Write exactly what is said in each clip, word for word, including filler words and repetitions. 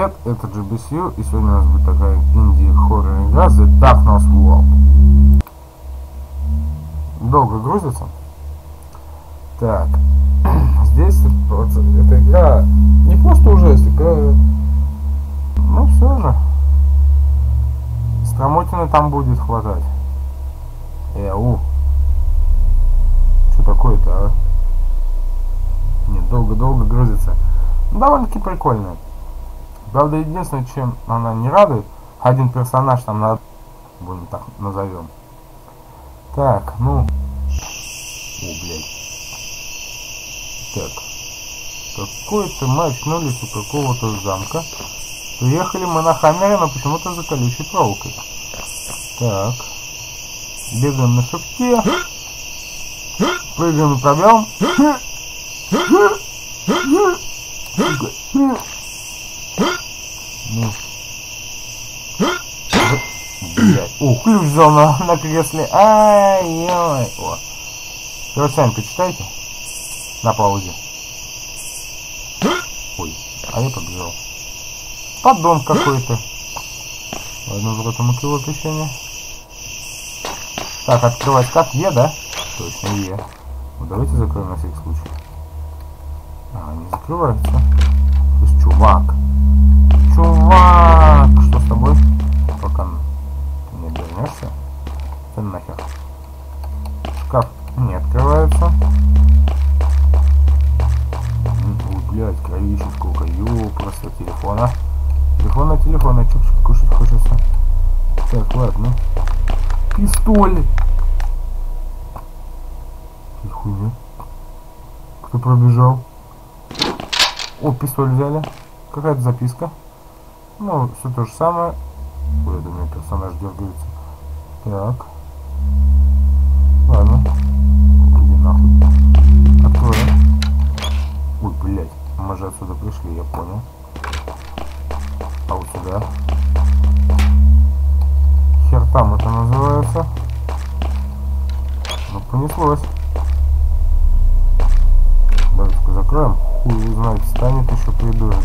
привет, это джи би си ю, и сегодня у нас будет такая инди-хоррор игра The Darkness World. Долго грузится. Так, здесь эта игра не просто ужастик, а ну все же. Стромотины там будет хватать. Эу. Что такое-то, а? Нет, долго-долго грузится. Довольно-таки прикольная. Правда, единственное, чем она не радует, один персонаж там надо, будем так назовем. Так, ну. О, блядь. Так. Какой-то мы очнулись у какого-то замка. Приехали мы на Хаммере, но почему-то за колючей проволокой. Так. Бегаем на шипке. Прыгаем на пробел. Ну. Блять. О, ключ взял на, на кресле. Ай-яй. О. Короче, сами почитайте. На паузе. Ой, а я побежал. Поддон какой-то. Ладно, вот ему его печенье. Так, открывать как? Е, да? Точно, Е. Ну, давайте закроем на всякий случай. А, не закрывается. То есть, чувак. Чувак! Что с тобой? Пока ты не обернешься. Ты нахер. Шкаф не открывается. Ой, блядь, кровища сколько. Ё, просто телефона. Телефона, телефона, чуть-чуть кушать хочется. Так, ладно. Пистолет. Хуйня. Кто пробежал? О, пистоль взяли. Какая-то записка. Ну, все то же самое. Ой, я думаю, персонаж дергается. Так. Ладно. Иди нахуй. Откроем. Ой, блядь. Мы же отсюда пришли, я понял. А вот сюда. Хер там это называется. Ну, понеслось. Давайте-ка закроем. Хуй узнает, станет еще придурок.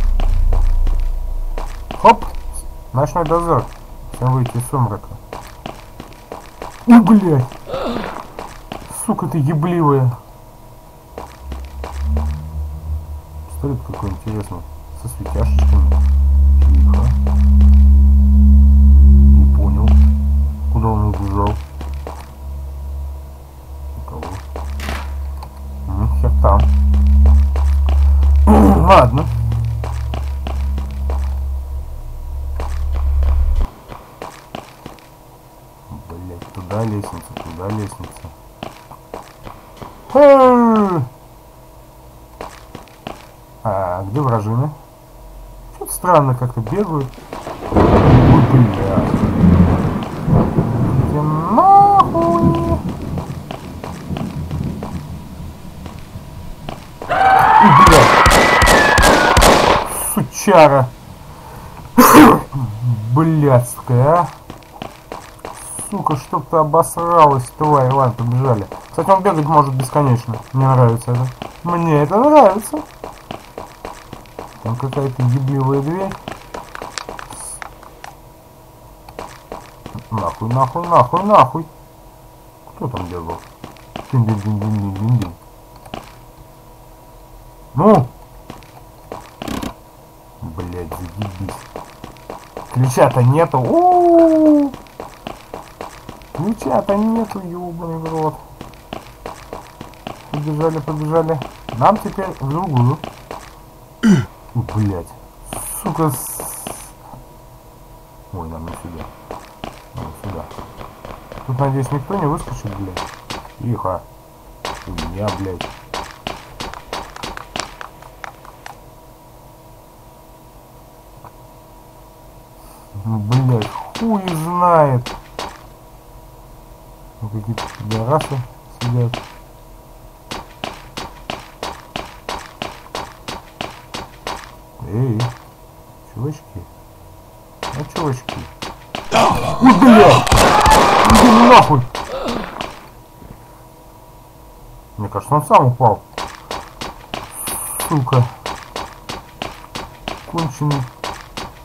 Хоп! Ночной дозор. Всем выйти из сумрака. Ой, блядь! Сука ты ебливая. Пистолет какой интересный. Со светяшечками. Тихо. Не понял. Куда он убежал? Никого. Ну, хер там. Ладно. Блять, туда лестница, туда лестница. А где вражины? Что-то странно как-то бегают. Ой, блядь. Иди нахуй. Ой, блядь. Сучара. Блядская, а. Сука, чтоб ты обосралась, тварь. Ладно, побежали. Кстати, он бегать может бесконечно. Мне нравится это. Мне это нравится. Там какая-то ебливая дверь. Нахуй, нахуй, нахуй, нахуй. Кто там бегал? Дин-дин-дин-дин-дин-дин. Ну! Блять, заебись. Ключа-то нету. У-у-у! Ключа-то нету, ёбаный в рот. Побежали, побежали. Нам теперь в другую. Ой, блять. Сука. С... Ой, нам не сюда. Нам сюда. Тут, надеюсь, никто не выскочит, блядь. Тихо. У меня, блядь. Ну, блядь, хуй знает. Ну, какие-то пидорасы сидят. Эй, чувачки. А чувачки. Ой, блядь! Иди нахуй! Мне кажется, он сам упал. Сука. Конченый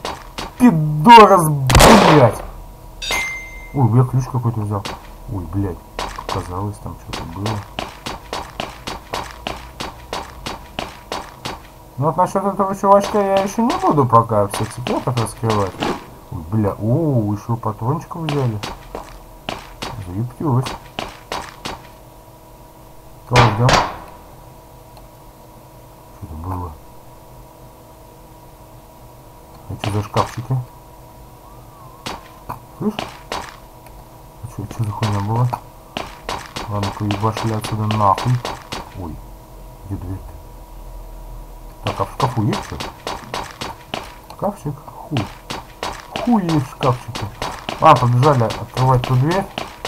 Пидорас, блядь. Ой, я ключ какой-то взял. Ой, блядь. Показалось, там что-то было. Ну вот насчет этого чувачка я еще не буду пока всех секретов раскрывать. Ой, бля, о, еще патрончиков взяли. Заебтилось. Кого ждем? Что-то было. А что за шкафчики? Слышь? А что, что за хуйня была? Ладно-ка ебашили отсюда нахуй. Ой, где дверь? Так, а в шкафу есть что? Шкафчик? Хуй. Хуй есть в шкафчике. А, побежали открывать ту дверь.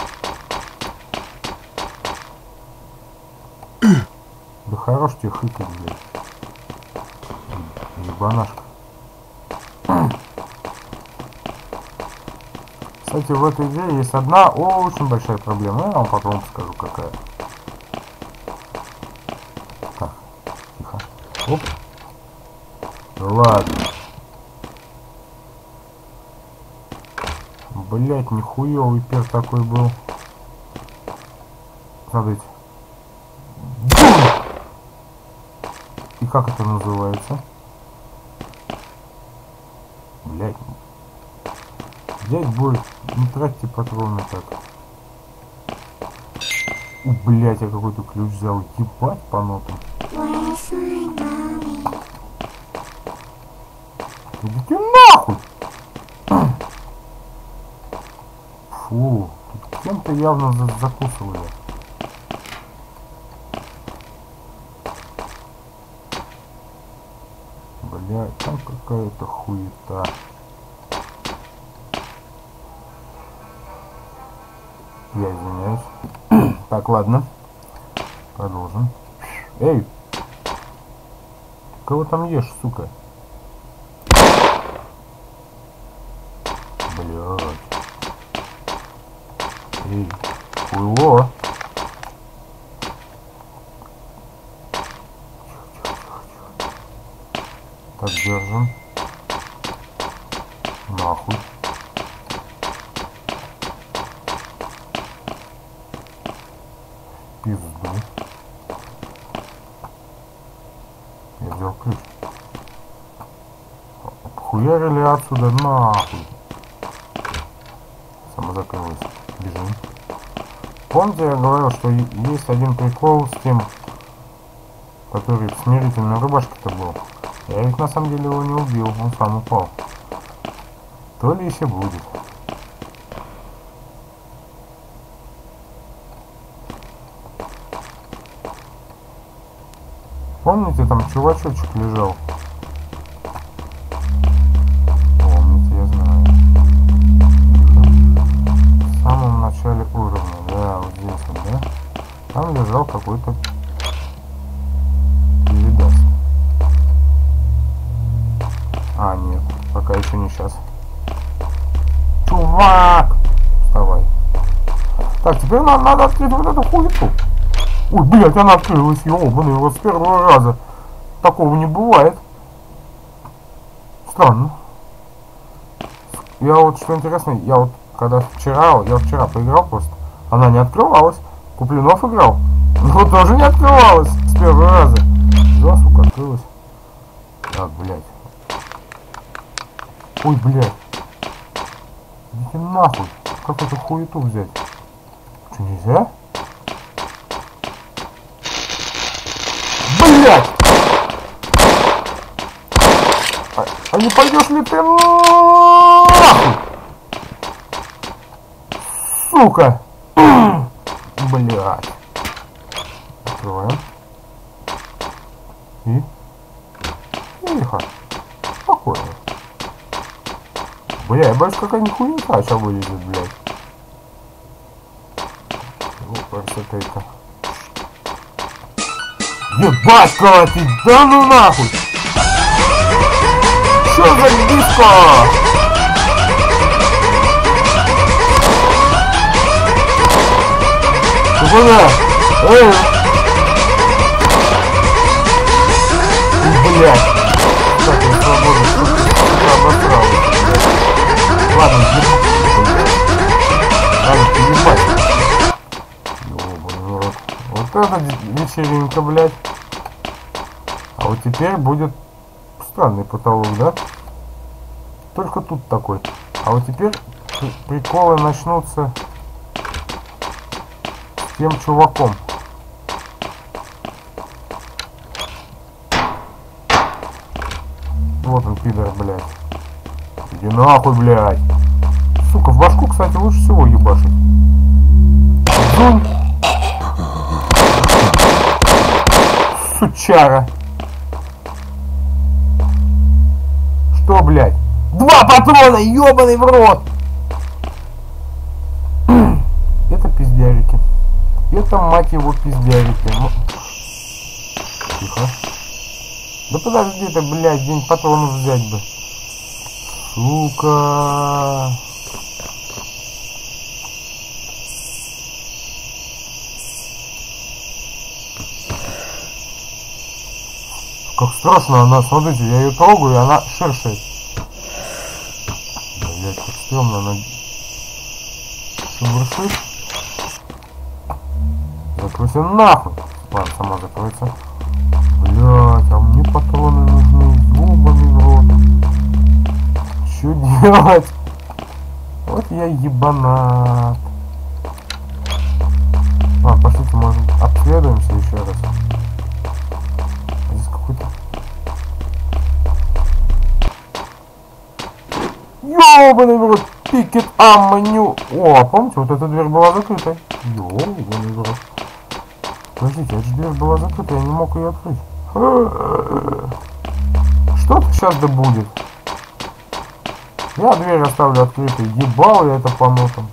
Да хорош тебе хыкать, блядь. Ебанашка. Кстати, в этой игре есть одна очень большая проблема. Я вам потом скажу, какая. Так, тихо. Оп. Да ладно. Блять, нихуёвый пер такой был. Смотрите. И как это называется? Блять. Взять бой. Не тратьте патроны так. У, блять, я какой-то ключ взял. Ебать по нотам. Идите нахуй! Фу, тут кем-то явно за закусывали. Блядь, там какая-то хуета. Я извиняюсь. Так, ладно. Продолжим. Эй! Кого там ешь, сука? Блядь. Эй, хуйло. Так, держим. Нахуй. Пизду. Я взял ключ. Хуярили отсюда нахуй. Самозакрылась. Бежим. Помните, я говорил, что есть один прикол с тем, который в смирительной рубашке-то был. Я ведь на самом деле его не убил, он сам упал. То ли еще будет. Помните, там чувачочек лежал? Помните, я знаю. В самом начале уровня, да, вот здесь вот, да? Там лежал какой-то передас. А, нет, пока еще не сейчас. Чувак! Вставай. Так, теперь нам надо открыть вот эту хуету. Ой, блядь, она открылась, ёбаный, вот с первого раза. Такого не бывает. Странно. Я вот, что интересно, я вот, когда вчера, я вчера поиграл просто, она не открывалась. Куплинов играл. Но тоже не открывалась с первого раза. Да, сука, открылась. Так, блядь. Ой, блядь. Идите нахуй. Как эту хуету взять? Что, нельзя? Блядь! А, а не пойдешь ли ты нахуй? Сука! Блядь. Открываем. И? Тихо. Спокойно. Бля, я боюсь, какая-нибудь хуйня сейчас вылезет, блядь. Вот красота-то. Ебать, колотить! Да ну нахуй! Что за диско? Ты куда? Эй! Блядь! Так, я свободно, что ты обосрался, блядь. ладно, ебать. Ёбаный рот. Вот это вечеринка, блядь. А вот теперь будет странный потолок, да? Только тут такой. А вот теперь приколы начнутся с тем чуваком. Вот он, пидор, блядь. Иди нахуй, блядь. Сука, в башку, кстати, лучше всего ебашить. Зунь. Сучара. Что, блядь? Два патрона, ебаный в рот! Это пиздярики. Это, мать его, пиздярики. Тихо. Да подожди ты, блядь, день патронов взять бы. Сука. Как страшно она, смотрите, я ее трогаю, и она шершает. Блядь, как стрёмно она шебуршит. Закройся нахуй. Ладно, сама закроется. Блядь, а мне патроны нужны, ёбаный в рот. Что делать? Вот я ебанат. Ладно, пошлите, может, обследуемся еще раз. А здесь какой-то... Ёбаный в рот, пикет амманю. О, помните, вот эта дверь была закрыта. Ёбаный в рот. Подождите, эта дверь была закрыта, я не мог ее открыть. Что-то сейчас да будет. Я дверь оставлю открытой. Ебал я это по нотам.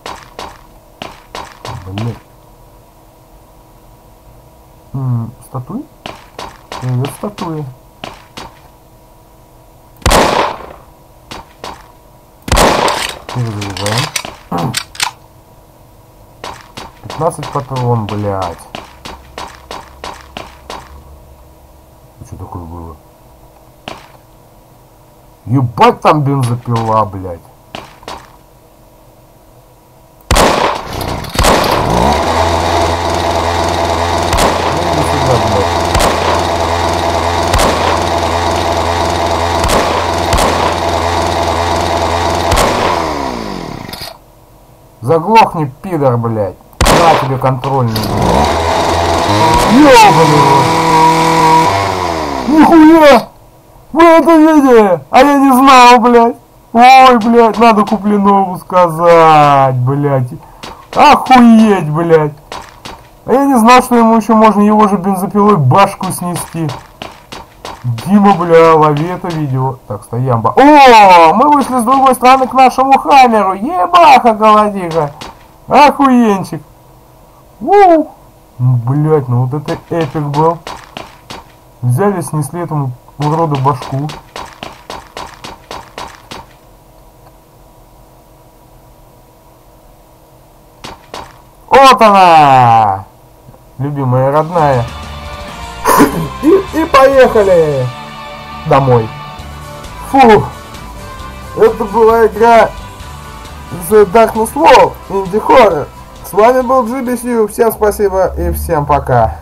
Блин. М-м, статуи? Привет, статуи. Перезаряжаем. пятнадцать патрон, блядь. Что такое было? Ебать, там бензопила, блядь. Иди сюда, блядь. Заглохни, пидор, блядь. На тебе контрольный. Ёбаный рот. Нихуя! Вы это видели? А я не знал, блядь. Ой, блядь, надо Куплинову сказать, блядь. Охуеть, блядь. А я не знал, что ему еще можно его же бензопилой башку снести. Дима, бля, лови это видео. Так, стоямба. О, мы вышли с другой стороны к нашему хаммеру. Ебаха, голодиха. Охуенчик. Уу. Блядь, ну вот это эпик был. Взяли, снесли этому уроду башку. Вот она! Любимая, родная. И, и поехали домой. Фу. Это была игра The Darkness Wall Indie Horror. С вами был джи би си. Всем спасибо и всем пока.